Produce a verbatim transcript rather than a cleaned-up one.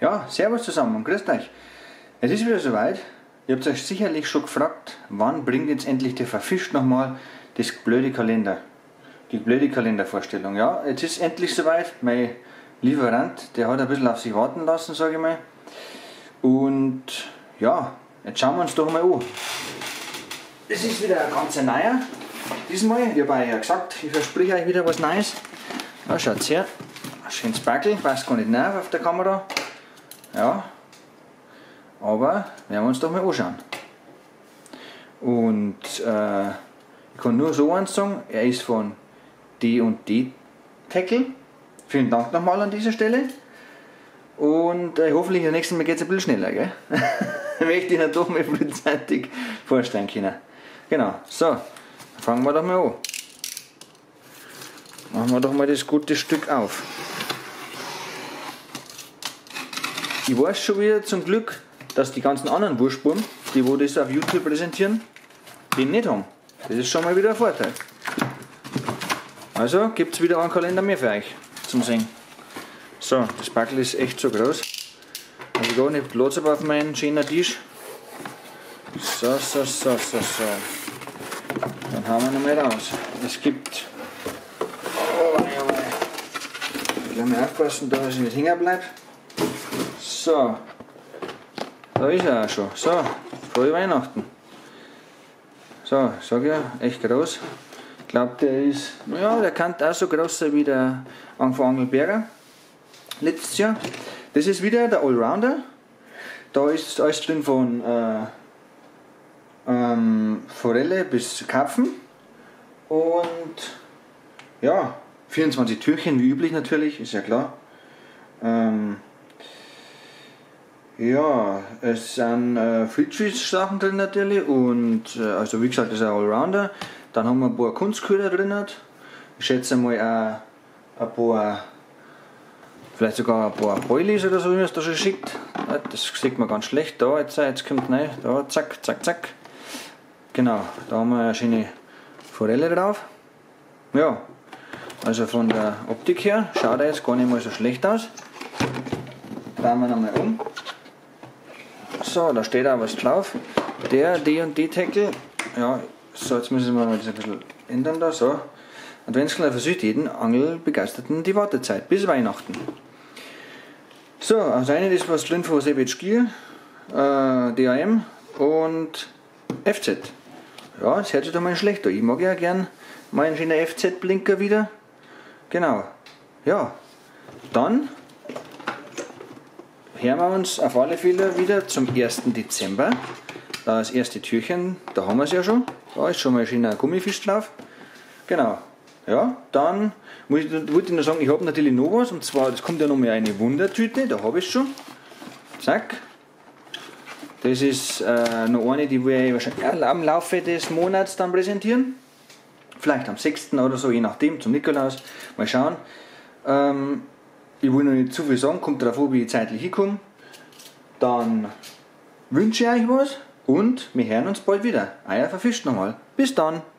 Ja, servus zusammen und grüßt euch. Es ist wieder soweit. Ihr habt euch sicherlich schon gefragt, wann bringt jetzt endlich der Verfischt nochmal das blöde Kalender. Die blöde Kalendervorstellung. Ja, jetzt ist endlich soweit. Mein Lieferant, der hat ein bisschen auf sich warten lassen, sage ich mal. Und ja, jetzt schauen wir uns doch mal an. Das ist wieder ein ganz neuer. Diesmal, ich habe euch ja gesagt, ich verspreche euch wieder was Neues. Ja, schaut her. Ein schönes Backel, passt gar nicht nach auf der Kamera. Ja, aber werden wir uns doch mal anschauen. Und äh, ich kann nur so eins sagen, er ist von D und D Tackle. Vielen Dank nochmal an dieser Stelle. Und äh, hoffentlich das nächste Mal geht es ein bisschen schneller, gell? Möchte ich ihn doch mal frühzeitig vorstellen können. Genau, so, fangen wir doch mal an. Machen wir doch mal das gute Stück auf. Ich weiß schon wieder zum Glück, dass die ganzen anderen Wurstbuben, die wo das auf YouTube präsentieren, den nicht haben. Das ist schon mal wieder ein Vorteil. Also gibt es wieder einen Kalender mehr für euch zum Sehen. So, das Backel ist echt so groß. Also gar nicht Platz auf meinen schönen Tisch. So, so, so, so, so. Dann haben wir noch mal raus. Es gibt. Oh, ja, ich muss mal aufpassen, dass ich nicht hängen bleibe. So, da ist er auch schon. So, frohe Weihnachten. So, sag ich ja, echt groß. Ich glaube, der ist, ja, der kann auch so groß sein wie der Anfang Angelberger letztes Jahr. Das ist wieder der Allrounder. Da ist alles drin von äh, ähm, Forelle bis Karpfen. Und ja, vierundzwanzig Türchen, wie üblich natürlich, ist ja klar. Ähm, Ja, es sind äh, Friedfish-Sachen drin natürlich und äh, also wie gesagt, das ist ein Allrounder. Dann haben wir ein paar Kunstköder drin. Ich schätze mal auch ein paar, vielleicht sogar ein paar Boilies oder so, wie man es da schon schickt. Das sieht man ganz schlecht. Da, jetzt, jetzt kommt rein, da, zack, zack, zack. Genau, da haben wir eine schöne Forelle drauf. Ja, also von der Optik her schaut er jetzt gar nicht mal so schlecht aus. Drehen wir nochmal um. So, da steht auch was drauf. Der D und D Tackle. Ja, so, jetzt müssen wir das ein bisschen ändern da. So. Adventskalender versüßt jeden Angelbegeisterten die Wartezeit bis Weihnachten. So, also eine ist was drin von Sebitsch Gier, äh, D A M und F Z. Ja, das hört sich doch mal schlecht an. Ich mag ja gern mal einen schönen F Z-Blinker wieder. Genau. Ja, dann hören wir uns auf alle Fälle wieder zum ersten Dezember. Da das erste Türchen, da haben wir es ja schon. Da ist schon mal ein schöner Gummifisch drauf. Genau. Ja, dann muss ich, wollte ich noch sagen, ich habe natürlich noch was. Und zwar, das kommt ja noch mal eine Wundertüte, da habe ich es schon. Zack. Das ist äh, noch eine, die wir wahrscheinlich am Laufe des Monats dann präsentieren. Vielleicht am sechsten oder so, je nachdem, zum Nikolaus. Mal schauen. Ähm, Ich will noch nicht zu viel sagen, kommt darauf an, wie ich zeitlich hinkomme. Dann wünsche ich euch was und wir hören uns bald wieder. Euer Verfischt nochmal. Bis dann!